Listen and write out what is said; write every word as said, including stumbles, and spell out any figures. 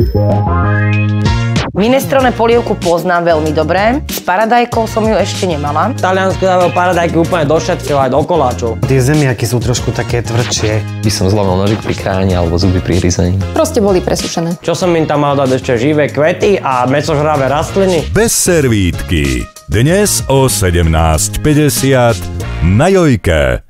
Minestrone polievku poznám veľmi dobre. S paradajkou som ju ešte nemala. Taliansku dávajú paradajky úplne do všetkého, aj do koláčov. Tie zemiaky sú trošku také tvrdšie. By som zlomil nožik pri kráni alebo zuby pri hryzení. Proste boli presušené. Čo som im tam mal dať ešte živé kvety a mäsožravé rastliny? Bez servítky. Dnes o sedemnásť päťdesiat na Jojke.